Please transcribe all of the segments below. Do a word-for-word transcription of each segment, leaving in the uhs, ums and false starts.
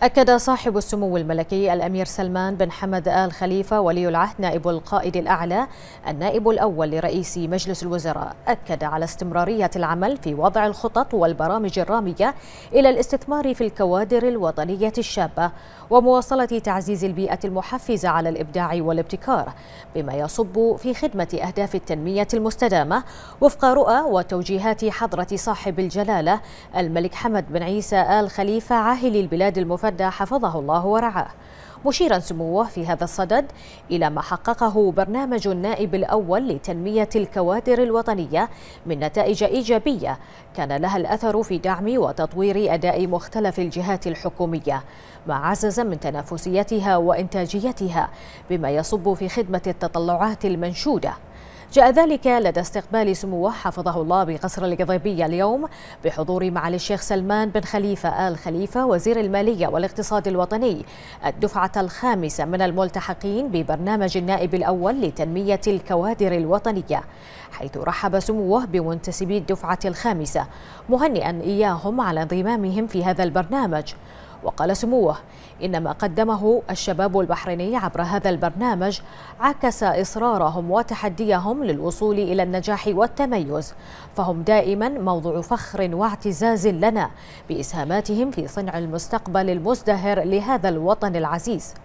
أكد صاحب السمو الملكي الأمير سلمان بن حمد آل خليفة ولي العهد نائب القائد الأعلى النائب الأول لرئيس مجلس الوزراء، أكد على استمرارية العمل في وضع الخطط والبرامج الرامية إلى الاستثمار في الكوادر الوطنية الشابة ومواصلة تعزيز البيئة المحفزة على الإبداع والابتكار بما يصب في خدمة أهداف التنمية المستدامة وفق رؤى وتوجيهات حضرة صاحب الجلالة الملك حمد بن عيسى آل خليفة عاهل البلاد المفدى حفظه الله ورعاه، مشيرا سموه في هذا الصدد إلى ما حققه برنامج النائب الأول لتنمية الكوادر الوطنية من نتائج إيجابية كان لها الأثر في دعم وتطوير أداء مختلف الجهات الحكومية، ما عزز من تنافسيتها وإنتاجيتها بما يصب في خدمة التطلعات المنشودة. جاء ذلك لدى استقبال سموه حفظه الله بقصر القضيبية اليوم بحضور معالي الشيخ سلمان بن خليفة آل خليفة وزير المالية والاقتصاد الوطني الدفعة الخامسة من الملتحقين ببرنامج النائب الأول لتنمية الكوادر الوطنية، حيث رحب سموه بمنتسبي الدفعة الخامسة مهنئا إياهم على انضمامهم في هذا البرنامج. وقال سموه إن ما قدمه الشباب البحريني عبر هذا البرنامج عكس إصرارهم وتحديهم للوصول إلى النجاح والتميز، فهم دائما موضوع فخر واعتزاز لنا بإسهاماتهم في صنع المستقبل المزدهر لهذا الوطن العزيز.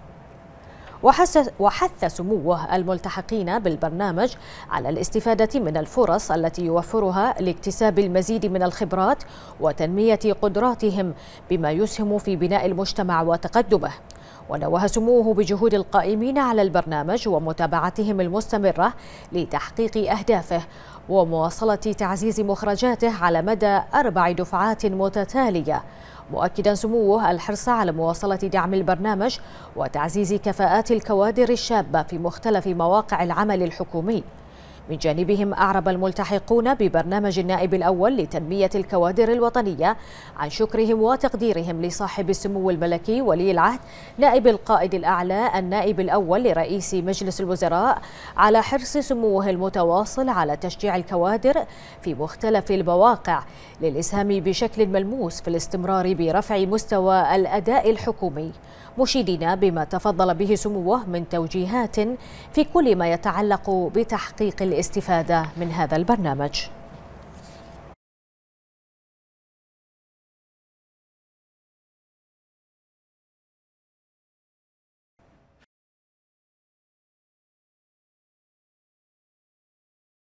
وحث وحث سموه الملتحقين بالبرنامج على الاستفادة من الفرص التي يوفرها لاكتساب المزيد من الخبرات وتنمية قدراتهم بما يسهم في بناء المجتمع وتقدمه. ونوه سموه بجهود القائمين على البرنامج ومتابعتهم المستمرة لتحقيق أهدافه ومواصلة تعزيز مخرجاته على مدى أربع دفعات متتالية، مؤكدا سموه الحرص على مواصلة دعم البرنامج وتعزيز كفاءات الكوادر الشابة في مختلف مواقع العمل الحكومي. من جانبهم أعرب الملتحقون ببرنامج النائب الأول لتنمية الكوادر الوطنية عن شكرهم وتقديرهم لصاحب السمو الملكي ولي العهد نائب القائد الأعلى النائب الأول لرئيس مجلس الوزراء على حرص سموه المتواصل على تشجيع الكوادر في مختلف المواقع للإسهام بشكل ملموس في الاستمرار برفع مستوى الأداء الحكومي، مشيدين بما تفضل به سموه من توجيهات في كل ما يتعلق بتحقيق الاستفادة من هذا البرنامج.